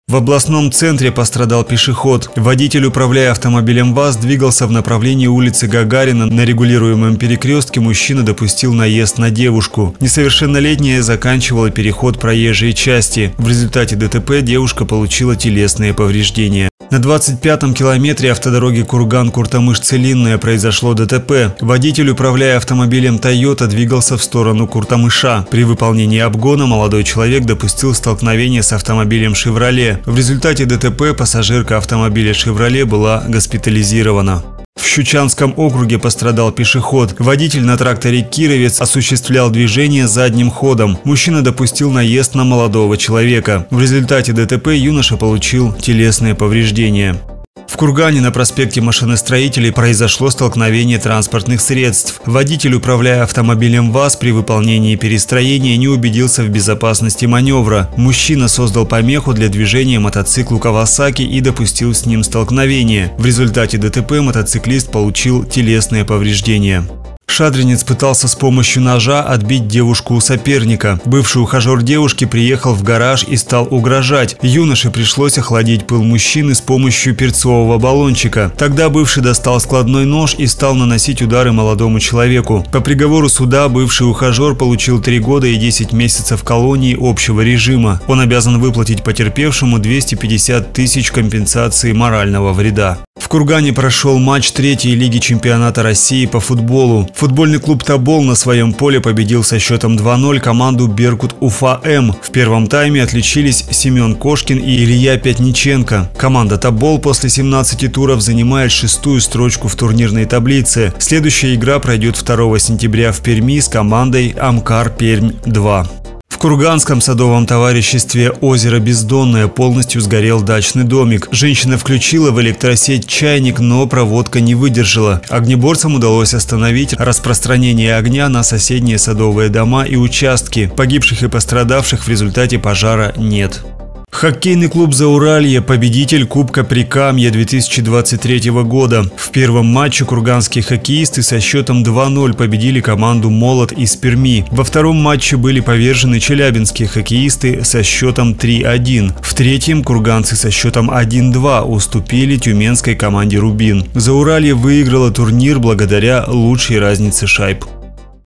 В областном центре пострадал пешеход. Водитель, управляя автомобилем ВАЗ, двигался в направлении улицы Гагарина. На регулируемом перекрестке мужчина допустил наезд на девушку. Несовершеннолетняя заканчивала переход проезжей части. В результате ДТП девушка получила телесные повреждения. На 25-м километре автодороги Курган-Куртамыш-Целинная произошло ДТП. Водитель, управляя автомобилем Toyota, двигался в сторону Куртамыша. При выполнении обгона молодой человек допустил столкновение с автомобилем «Шевроле». В результате ДТП пассажирка автомобиля «Шевроле» была госпитализирована. В Щучанском округе пострадал пешеход. Водитель на тракторе «Кировец» осуществлял движение задним ходом. Мужчина допустил наезд на молодого человека. В результате ДТП юноша получил телесные повреждения. В Кургане на проспекте Машиностроителей произошло столкновение транспортных средств. Водитель, управляя автомобилем ВАЗ, при выполнении перестроения не убедился в безопасности маневра. Мужчина создал помеху для движения мотоциклу Кавасаки и допустил с ним столкновение. В результате ДТП мотоциклист получил телесные повреждения. Шадринец пытался с помощью ножа отбить девушку у соперника. Бывший ухажер девушки приехал в гараж и стал угрожать. Юноше пришлось охладить пыл мужчины с помощью перцового баллончика. Тогда бывший достал складной нож и стал наносить удары молодому человеку. По приговору суда бывший ухажер получил 3 года и 10 месяцев колонии общего режима. Он обязан выплатить потерпевшему 250 тысяч компенсации морального вреда. В Кургане прошел матч 3-й лиги чемпионата России по футболу. Футбольный клуб «Тобол» на своем поле победил со счетом 2-0 команду «Беркут-Уфа-М». В первом тайме отличились Семен Кошкин и Илья Пятниченко. Команда «Тобол» после 17 туров занимает 6-ю строчку в турнирной таблице. Следующая игра пройдет 2 сентября в Перми с командой «Амкар Пермь-2». В Курганском садовом товариществе «Озеро Бездонное» полностью сгорел дачный домик. Женщина включила в электросеть чайник, но проводка не выдержала. Огнеборцам удалось остановить распространение огня на соседние садовые дома и участки. Погибших и пострадавших в результате пожара нет. Хоккейный клуб «Зауралье» – победитель Кубка Прикамья 2023 года. В первом матче курганские хоккеисты со счетом 2-0 победили команду «Молот» из Перми. Во втором матче были повержены челябинские хоккеисты со счетом 3-1. В третьем курганцы со счетом 1-2 уступили тюменской команде «Рубин». «Зауралье» выиграло турнир благодаря лучшей разнице шайб.